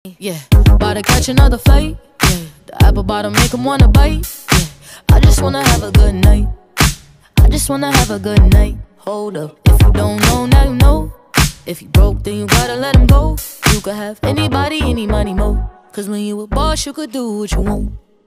Yeah, about to catch another flight. Yeah, the apple bottom make him wanna bite. Yeah, I just wanna have a good night. I just wanna have a good night. Hold up, if you don't know, now you know. If you broke, then you gotta let him go. You could have anybody, any money, mo. Cause when you a boss, you could do what you want.